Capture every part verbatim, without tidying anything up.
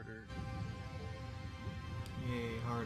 harder. Yay, hard.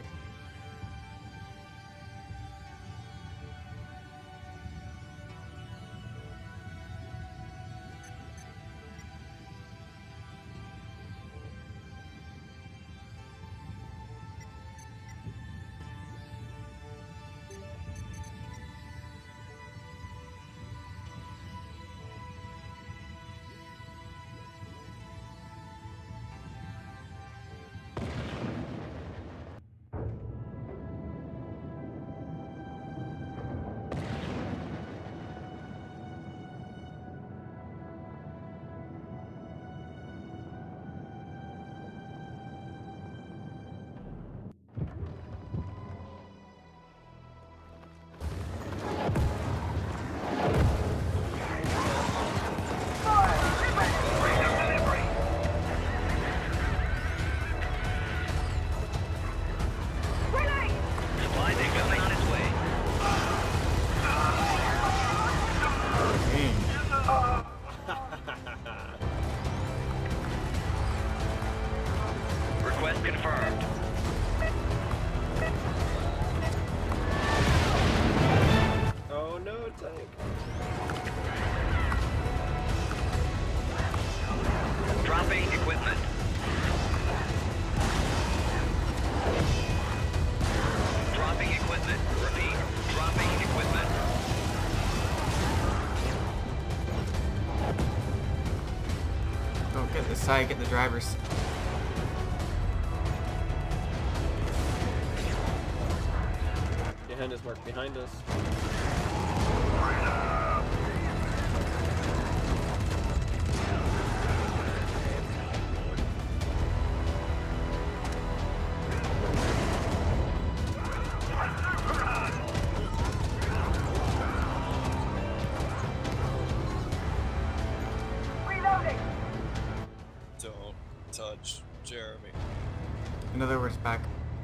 Request confirmed. Oh no, tank. Dropping equipment. Dropping equipment. Repeat. Dropping equipment. Don't get the side, get the drivers. Behind us, Mark. Behind us. Don't touch Jeremy. In other words, back.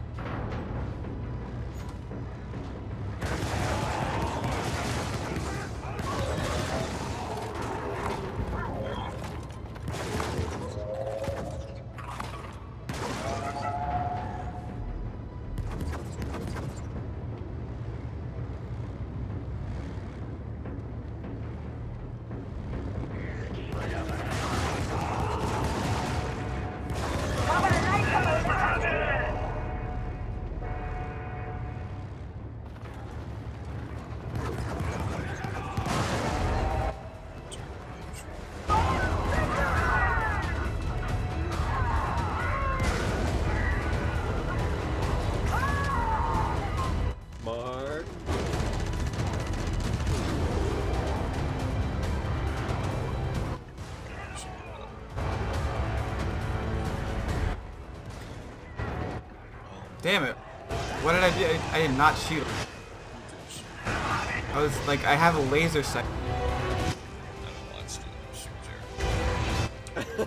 Mark. Damn it. What did I do? I, I did not shoot. I was like, I have a laser sight. I don't watch you shoot Jeremy.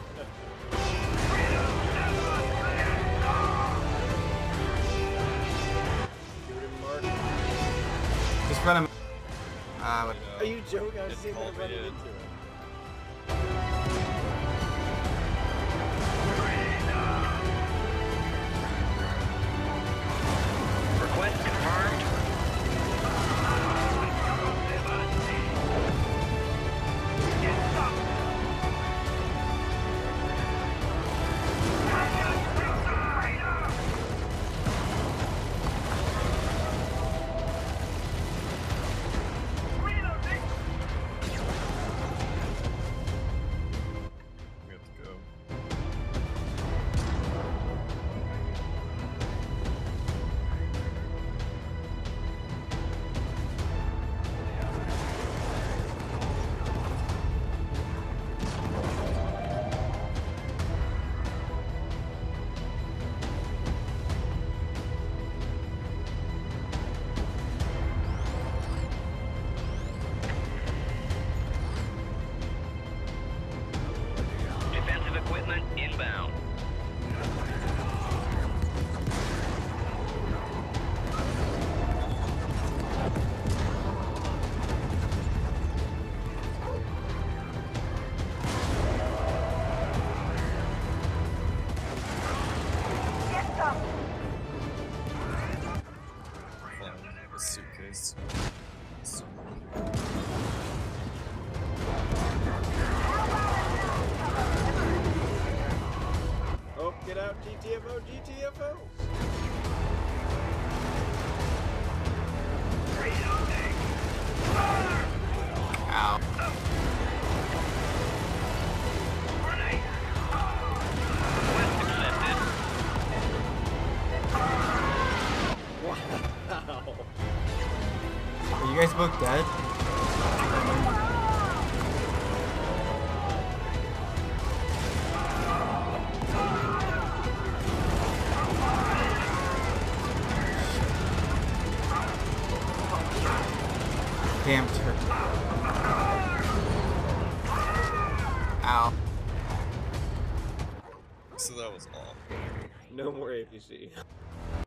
Shoot him, Mark. Just run him. Ah, what? Are you joking? I was It seeing pulled him me running in. into it. Request confirmed. Get out, G T F O, G T F O! Ow. Request accepted. Wow! Are you guys both dead? Damn turret. Ow. So that was awful. No more A P C.